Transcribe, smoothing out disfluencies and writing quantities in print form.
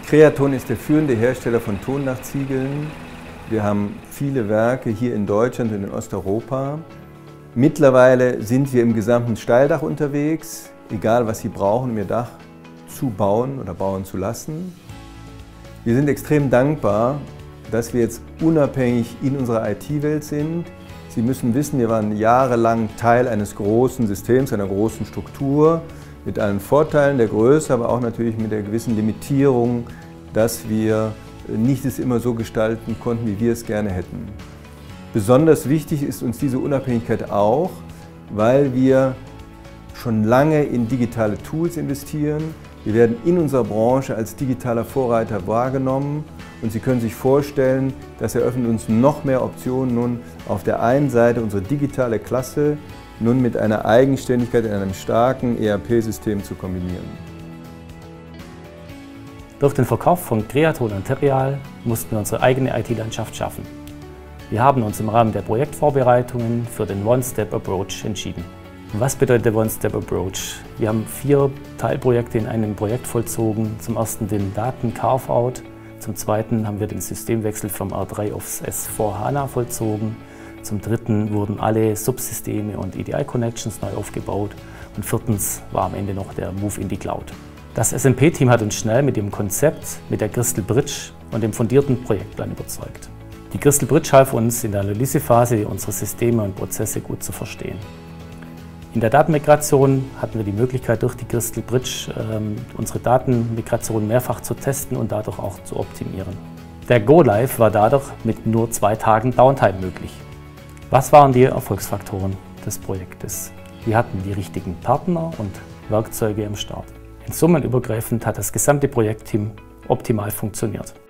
Creaton ist der führende Hersteller von Tondachziegeln. Wir haben viele Werke hier in Deutschland und in Osteuropa. Mittlerweile sind wir im gesamten Steildach unterwegs, egal was Sie brauchen, um Ihr Dach zu bauen oder bauen zu lassen. Wir sind extrem dankbar, dass wir jetzt unabhängig in unserer IT-Welt sind. Sie müssen wissen, wir waren jahrelang Teil eines großen Systems, einer großen Struktur, mit allen Vorteilen der Größe, aber auch natürlich mit der gewissen Limitierung, dass wir nicht es immer so gestalten konnten, wie wir es gerne hätten. Besonders wichtig ist uns diese Unabhängigkeit auch, weil wir schon lange in digitale Tools investieren. Wir werden in unserer Branche als digitaler Vorreiter wahrgenommen und Sie können sich vorstellen, das eröffnet uns noch mehr Optionen, nun auf der einen Seite unsere digitale Klasse nun mit einer Eigenständigkeit in einem starken ERP-System zu kombinieren. Durch den Verkauf von Creaton und Terial mussten wir unsere eigene IT-Landschaft schaffen. Wir haben uns im Rahmen der Projektvorbereitungen für den One-Step-Approach entschieden. Was bedeutet der One-Step-Approach? Wir haben 4 Teilprojekte in einem Projekt vollzogen. Zum ersten den Daten-Carve-Out, zum zweiten haben wir den Systemwechsel vom R3 aufs S4HANA vollzogen. Zum dritten wurden alle Subsysteme und EDI-Connections neu aufgebaut und viertens war am Ende noch der Move in die Cloud. Das SMP-Team hat uns schnell mit dem Konzept, mit der Crystal Bridge und dem fundierten Projektplan überzeugt. Die Crystal Bridge half uns in der Analysephase, unsere Systeme und Prozesse gut zu verstehen. In der Datenmigration hatten wir die Möglichkeit, durch die Crystal Bridge unsere Datenmigration mehrfach zu testen und dadurch auch zu optimieren. Der Go-Live war dadurch mit nur 2 Tagen Downtime möglich. Was waren die Erfolgsfaktoren des Projektes? Wir hatten die richtigen Partner und Werkzeuge am Start. In summenübergreifend hat das gesamte Projektteam optimal funktioniert.